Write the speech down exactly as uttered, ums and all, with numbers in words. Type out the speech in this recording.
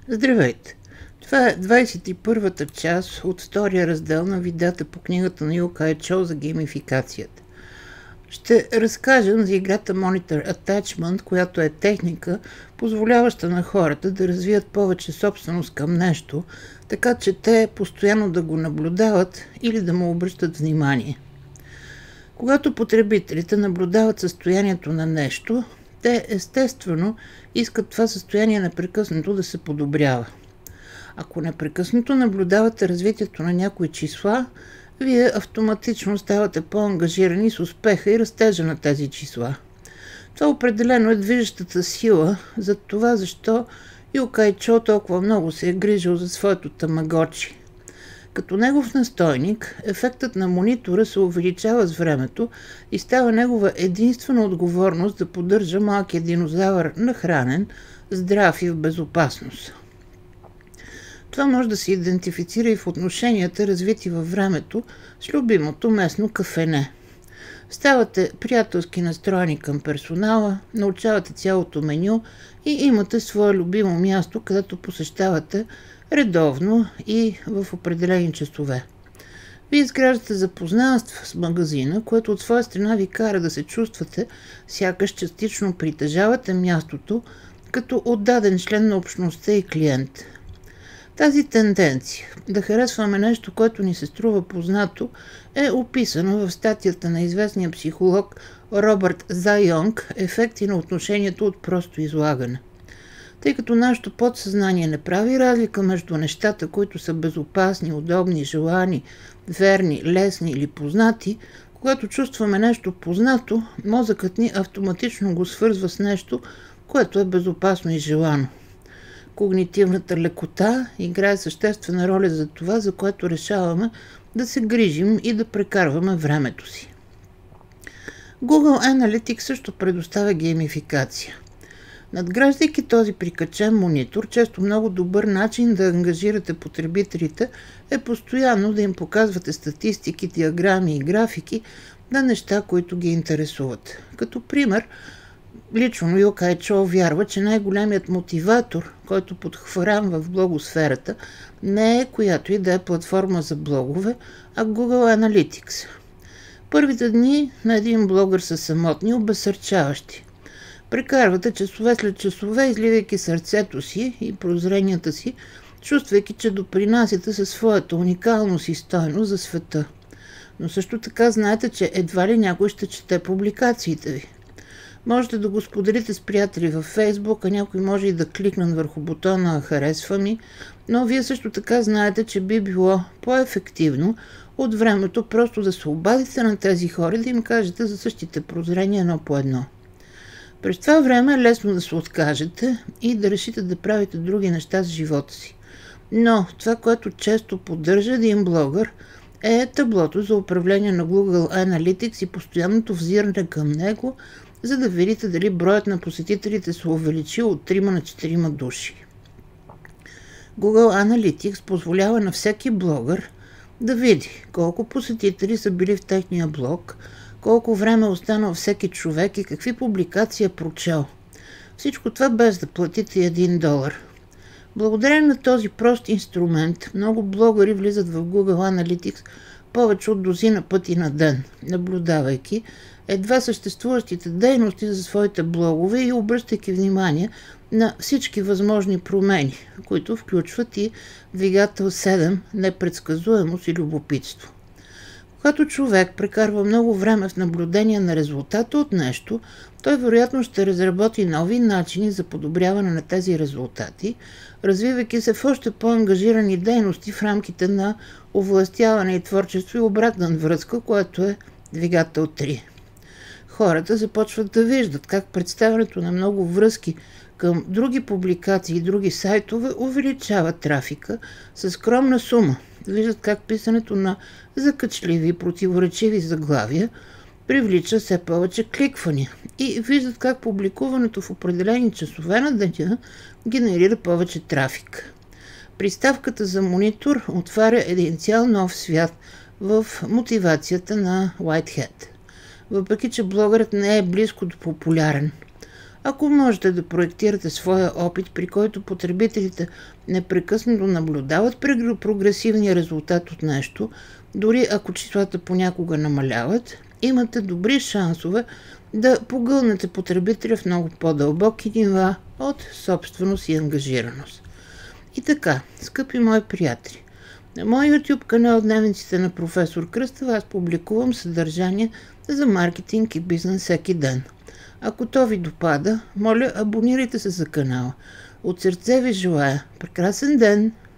Здравейте! Това е двадесет и първата част от втория раздел на видеята по книгата на Юкай Чо за геймификацията. Ще разкажем за играта Monitor Attachment, която е техника, позволяваща на хората да развият повече собственост към нещо, така че те постоянно да го наблюдават или да му обръщат внимание. Когато потребителите наблюдават състоянието на нещо, те естествено искат това състояние непрекъснато да се подобрява. Ако непрекъснато наблюдавате развитието на някои числа, вие автоматично ставате по-ангажирани с успеха и растежа на тези числа. Това определено е движещата сила за това, защо Юкай Чо толкова много се е грижил за своето тамагочи. Като негов настойник, ефектът на монитора се увеличава с времето и става негова единствена отговорност да поддържа малкия динозавър нахранен, здрав и в безопасност. Това може да се идентифицира и в отношенията, развити във времето, с любимото местно кафене. Ставате приятелски настроени към персонала, научавате цялото меню и имате свое любимо място, където посещавате редовно и в определени часове. Вие изграждате запознанство с магазина, което от своя страна ви кара да се чувствате, сякаш частично притежавате мястото, като отдаден член на общността и клиент. Тази тенденция да харесваме нещо, което ни се струва познато, е описано в статията на известния психолог Робърт Зайонг "Ефекти на отношението от просто излагане". Тъй като нашето подсъзнание не прави разлика между нещата, които са безопасни, удобни, желани, верни, лесни или познати, когато чувстваме нещо познато, мозъкът ни автоматично го свързва с нещо, което е безопасно и желано. Когнитивната лекота играе съществена роля за това, за което решаваме да се грижим и да прекарваме времето си. Google Analytics също предоставя геймификация. Надграждайки този прикачен монитор, често много добър начин да ангажирате потребителите е постоянно да им показвате статистики, диаграми и графики на неща, които ги интересуват. Като пример, лично Юкай Чо вярва, че най-големият мотиватор, който подхвърлява в блогосферата, не е която и да е платформа за блогове, а Google Analytics. Първите дни на един блогър са самотни, обезсърчаващи. Прекарвате часове след часове, изливайки сърцето си и прозренията си, чувствайки, че допринасяте със своята уникалност и стойност за света. Но също така знаете, че едва ли някой ще чете публикациите ви. Можете да го споделите с приятели във Фейсбук, а някой може и да кликнат върху бутона "Харесва ми", но вие също така знаете, че би било по-ефективно от времето просто да се обадите на тези хора и да им кажете за същите прозрения едно по едно. През това време е лесно да се откажете и да решите да правите други неща с живота си. Но това, което често поддържа един блогър, е таблото за управление на Google Analytics и постоянното взиране към него, за да видите дали броят на посетителите се увеличил от трима на четирима души. Google Analytics позволява на всеки блогър да види колко посетители са били в техния блог, колко време е останал всеки човек и какви публикации е прочел. Всичко това без да платите един долар. Благодарение на този прост инструмент, много блогъри влизат в Google Analytics повече от дозина пъти на ден, наблюдавайки едва съществуващите дейности за своите блогове и обръщайки внимание на всички възможни промени, които включват и двигател седем, непредсказуемост и любопитство. Когато човек прекарва много време в наблюдение на резултата от нещо, той вероятно ще разработи нови начини за подобряване на тези резултати, развивайки се в още по-ангажирани дейности в рамките на овластяване и творчество и обратна връзка, което е двигател три. Хората започват да виждат как представянето на много връзки към други публикации и други сайтове увеличава трафика със скромна сума. Виждат как писането на закачливи и противоречиви заглавия привлича все повече кликвания и виждат как публикуването в определени часове на деня генерира повече трафик. Приставката за монитор отваря един цял нов свят в мотивацията на Whitehead. Въпреки че блогърът не е близко до популярен, Ако можете да проектирате своя опит, при който потребителите непрекъснато наблюдават прогресивния резултат от нещо, дори ако числата понякога намаляват, имате добри шансове да погълнете потребителя в много по-дълбоки нива от собственост и ангажираност. И така, скъпи мои приятели, на моя YouTube канал Дневниците на професор Кръстев аз публикувам съдържание за маркетинг и бизнес всеки ден. Ако то ви допада, моля, абонирайте се за канала. От сърце ви желая прекрасен ден!